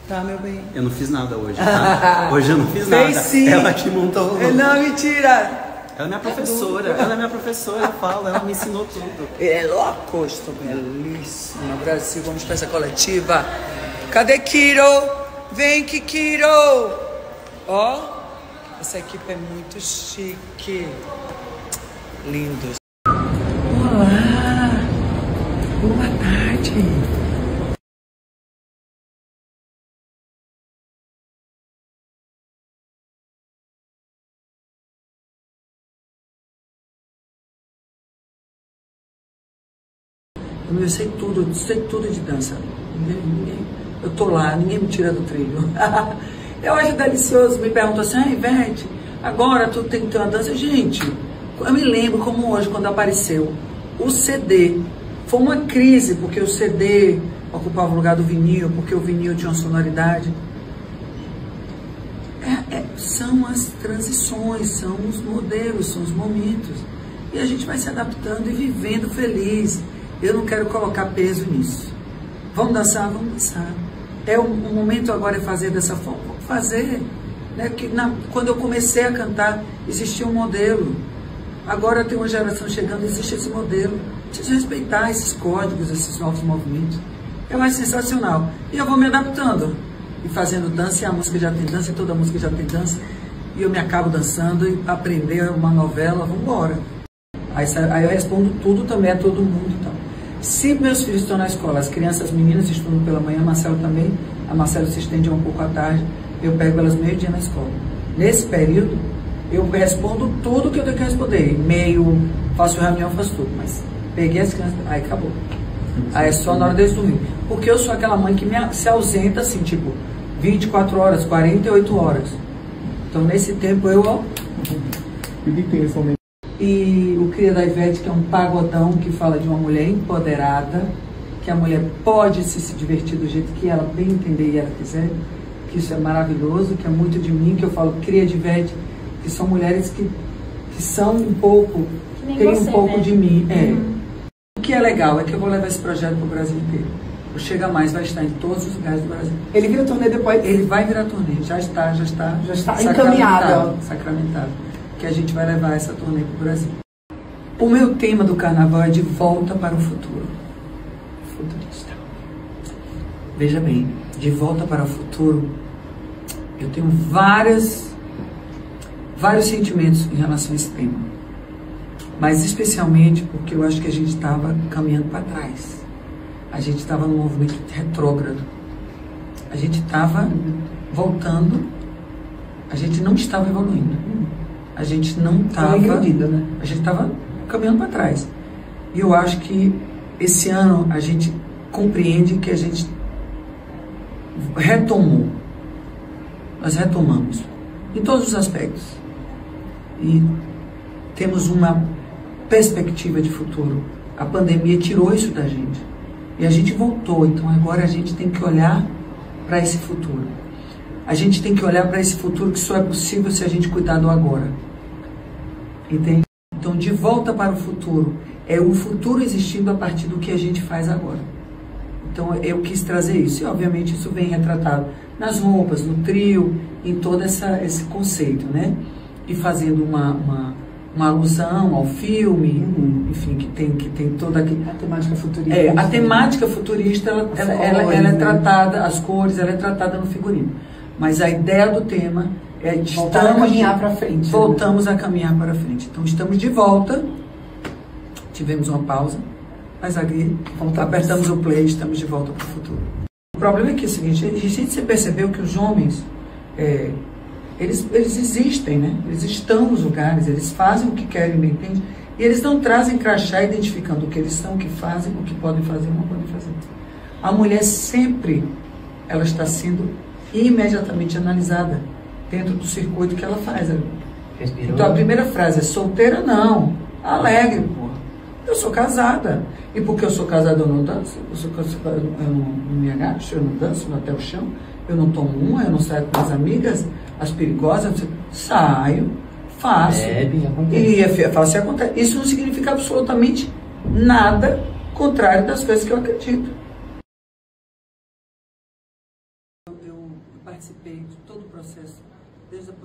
Tá, meu bem? Eu não fiz nada hoje, tá? Hoje eu não fiz nada. Fez sim. Ela que montou o... Não, mentira. Ela é minha professora, ela é minha professora, eu falo, ela me ensinou tudo. É louco, estou belíssima. Brasil, vamos para essa coletiva. Cadê Kiro? Vem, Kikiro. Ó, essa equipe é muito chique. Lindos. Olá, boa tarde. Eu sei tudo de dança. Eu tô lá, ninguém me tira do trilho. Eu acho delicioso. Me perguntam assim, Ivete, agora tu tem que ter uma dança. Gente, eu me lembro como hoje, quando apareceu o CD. Foi uma crise, porque o CD ocupava o lugar do vinil, porque o vinil tinha uma sonoridade. São as transições, são os modelos, são os momentos. E a gente vai se adaptando e vivendo feliz. Eu não quero colocar peso nisso. Vamos dançar? Vamos dançar. O momento agora é fazer dessa forma. Vamos fazer. Né? Quando eu comecei a cantar, existia um modelo. Agora tem uma geração chegando, existe esse modelo. Preciso respeitar esses códigos, esses novos movimentos. Eu acho sensacional. E eu vou me adaptando. E fazendo dança, e a música já tem dança, e toda música já tem dança. E eu me acabo dançando e aprender uma novela, vamos embora. Aí eu respondo tudo também a todo mundo e tal. Se meus filhos estão na escola, as crianças, as meninas estudam pela manhã, a Marcelo também, a Marcelo se estende um pouco à tarde, eu pego elas meio-dia na escola. Nesse período, eu respondo tudo que eu tenho que responder, e-mail, faço reunião, faço tudo, mas peguei as crianças, aí acabou. Aí é só na hora deles dormir. Porque eu sou aquela mãe que se ausenta assim, tipo, 24 horas, 48 horas. Então nesse tempo eu, E o Cria da Ivete, que é um pagodão que fala de uma mulher empoderada, que a mulher pode se divertir do jeito que ela bem entender e ela quiser, que isso é maravilhoso, que é muito de mim, que eu falo Cria de Ivete, que são mulheres que são um pouco, tem um pouco de mim. O que é legal é que eu vou levar esse projeto para o Brasil inteiro. O Chega Mais vai estar em todos os lugares do Brasil. Ele vira turnê depois? Ele vai virar turnê, já está encaminhado. Sacramentado. Que a gente vai levar essa turnê para o Brasil. O meu tema do carnaval é de volta para o futuro. Futurista. Veja bem, de volta para o futuro, eu tenho vários sentimentos em relação a esse tema. Mas especialmente porque eu acho que a gente estava caminhando para trás. A gente estava num movimento retrógrado. A gente estava voltando, a gente não estava evoluindo. A gente não estava... né? A gente estava caminhando para trás. E eu acho que esse ano a gente compreende que a gente retomou. Nós retomamos. Em todos os aspectos. E temos uma perspectiva de futuro. A pandemia tirou isso da gente. E a gente voltou. Então agora a gente tem que olhar para esse futuro. A gente tem que olhar para esse futuro que só é possível se a gente cuidar do agora. Entende? Então, de volta para o futuro, é o futuro existindo a partir do que a gente faz agora. Então, eu quis trazer isso. E, obviamente, isso vem retratado nas roupas, no trio, em todo esse conceito, né? E fazendo uma alusão ao filme, enfim, que tem toda aqui... A temática futurista. A temática futurista, ela é tratada, as cores, ela é tratada no figurino. Mas a ideia do tema é de caminhar para frente. Voltamos a caminhar para frente. Então estamos de volta. Tivemos uma pausa, mas aqui apertamos o play, estamos de volta para o futuro. O problema é que é o seguinte, a gente percebeu que os homens, eles existem, né? Eles estão nos lugares, eles fazem o que querem, bem entende? E eles não trazem crachá identificando o que eles são, o que fazem, o que podem fazer e não podem fazer. A mulher sempre, ela está sendo imediatamente analisada dentro do circuito que ela faz. Respirou. Então a primeira frase é solteira? Não. Alegre, porra. Eu sou casada. E porque eu sou casada eu não danço? Eu não me agacho, eu não danço até o chão, eu não tomo uma, eu não saio com as amigas, as perigosas, saio, faço. Faço e acontece. Isso não significa absolutamente nada contrário das coisas que eu acredito. Eu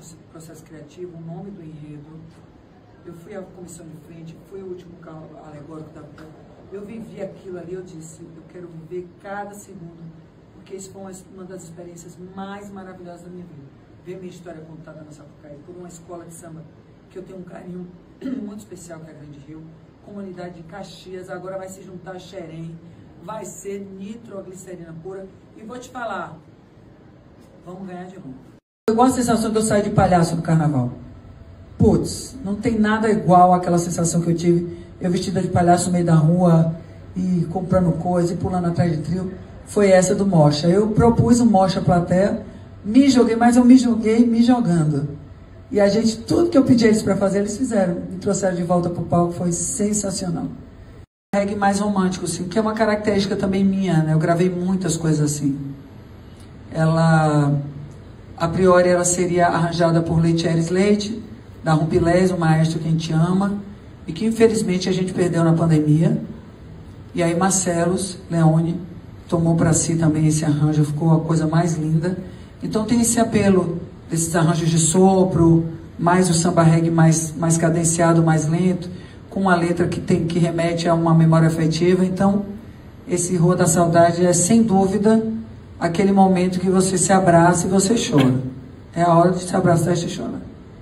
processo criativo, o nome do enredo. Eu fui à comissão de frente, fui o último carro alegórico da Pan. Eu vivi aquilo ali, eu disse, eu quero viver cada segundo, porque isso foi uma das experiências mais maravilhosas da minha vida. Ver minha história contada na Sapucaí, por uma escola de samba que eu tenho um carinho muito especial, que é a Grande Rio, comunidade de Caxias, agora vai se juntar a Xerém, vai ser nitroglicerina pura, e vou te falar, vamos ganhar de novo. Eu gosto da sensação de eu sair de palhaço no carnaval. Putz, não tem nada igual àquela sensação que eu tive, eu vestida de palhaço no meio da rua, e comprando coisa, e pulando atrás de trio, foi essa do Mocha. Eu propus o Mocha plateia, me joguei, mas eu me joguei me jogando. E a gente, tudo que eu pedi a eles para fazer, eles fizeram. Me trouxeram de volta pro palco, foi sensacional. Reggae mais romântico, assim, que é uma característica também minha, né? Eu gravei muitas coisas assim. Ela, a priori, ela seria arranjada por Leitieres Leite, da Rumpilés, o maestro que a gente ama, e que infelizmente a gente perdeu na pandemia. E aí Marcelos Leone tomou para si também esse arranjo, ficou a coisa mais linda. Então tem esse apelo desses arranjos de sopro, mais o samba reggae mais cadenciado, mais lento, com uma letra que remete a uma memória afetiva. Então, esse Rua da Saudade é, sem dúvida, aquele momento que você se abraça e você chora. É a hora de se abraçar e você chora.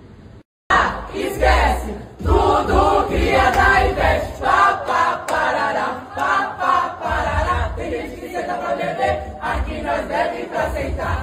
Esquece tudo, cria da investe. Tem gente que senta pra beber, aqui nós bebe pra sentar.